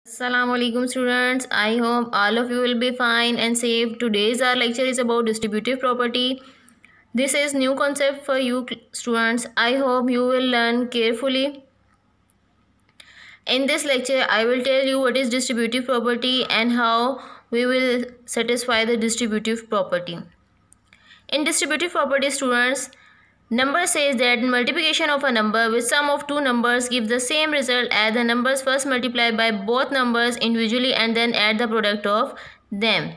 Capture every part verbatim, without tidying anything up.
Assalamu alaikum students. I hope all of you will be fine and safe. Today's our lecture is about distributive property. This is new concept for you students. I hope you will learn carefully. In this lecture I will tell you what is distributive property and how we will satisfy the distributive property. In distributive property students, number says that multiplication of a number with sum of two numbers gives the same result as the numbers first multiplied by both numbers individually and then add the product of them.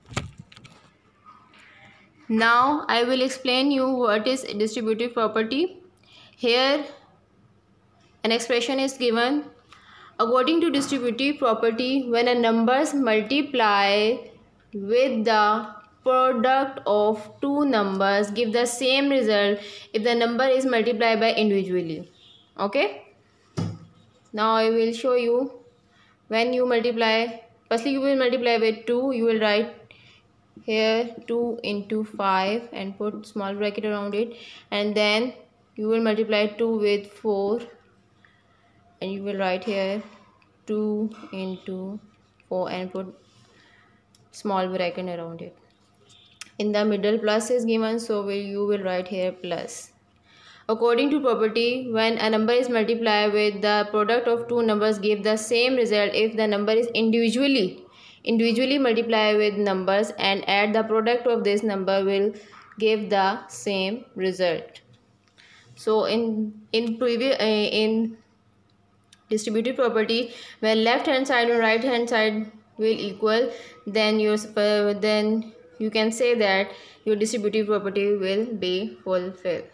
Now I will explain you what is distributive property. Here an expression is given. According to distributive property, when a numbers multiply with the product of two numbers give the same result if the number is multiplied by individually. Okay, now I will show you. When you multiply, firstly you will multiply with two. You will write here two into five and put small bracket around it, and then you will multiply two with four and you will write here two into four and put small bracket around it. In the middle plus is given, so will you will write here plus. According to property, when a number is multiplied with the product of two numbers give the same result if the number is individually individually multiplied with numbers and add the product of this number will give the same result. So in in previous uh, in distributive property, when left hand side and right hand side will equal, then your uh, then you can say that your distributive property will be fulfilled.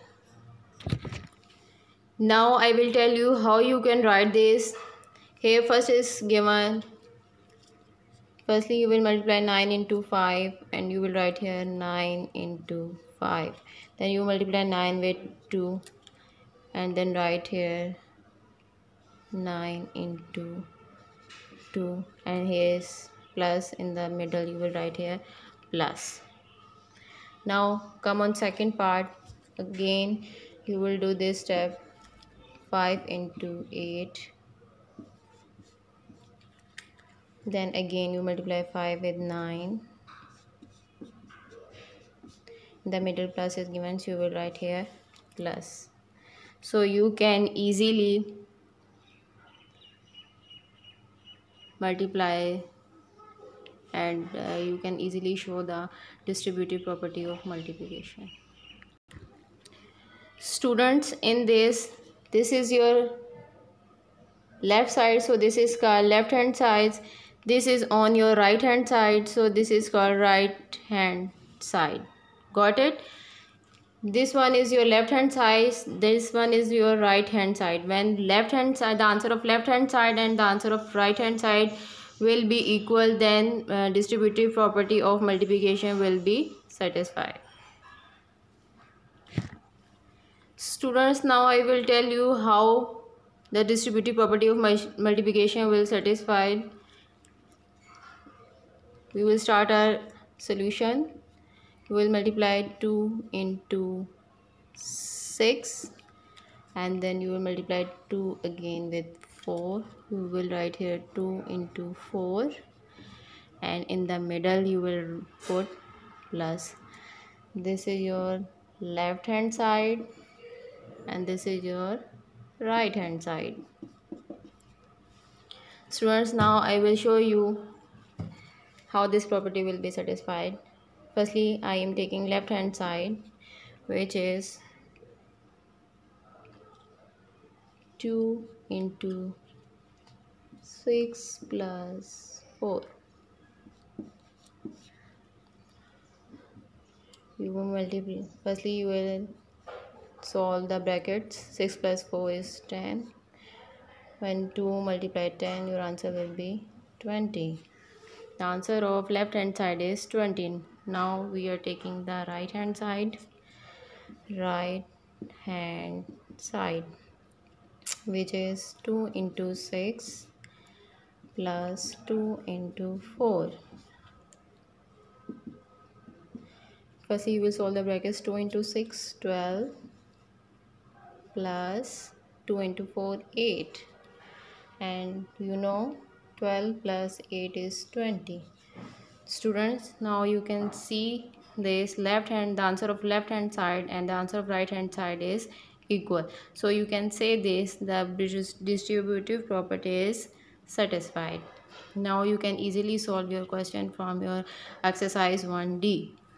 Now I will tell you how you can write this. Here first is given, firstly you will multiply nine into five and you will write here nine into five. Then you multiply nine with two and then write here nine into two, and here is plus in the middle, you will write here plus. Now come on second part. Again you will do this step, five into eight, then again you multiply five with nine, in the middle plus is given, so you will write here plus. So you can easily multiply and uh, you can easily show the distributive property of multiplication. Students, in this this is your left side, so this is called left hand side. This is on your right hand side, so this is called right hand side. Got it? This one is your left hand side, this one is your right hand side. When left hand side, the answer of left hand side and the answer of right hand side will be equal, then uh, distributive property of multiplication will be satisfied. Students, now I will tell you how the distributive property of multiplication will satisfy. We will start our solution. We will multiply two into six and then you will multiply two again with four. You will write here two into four and in the middle you will put plus. This is your left hand side and this is your right hand side. Students, now I will show you how this property will be satisfied. Firstly, I am taking left hand side, which is two into six plus four. You will multiply. Firstly, you will solve the brackets. six plus four is ten. When two multiply ten, your answer will be twenty. The answer of left hand side is twenty. Now we are taking the right hand side. Right hand side, which is two into six plus two into four. First you will solve the brackets. Two into six, twelve, plus two into four, eight, and you know twelve plus eight is twenty. Students, now you can see this left hand, the answer of left hand side and the answer of right hand side is equal. So you can say this, the distributive property is satisfied. Now you can easily solve your question from your exercise one D.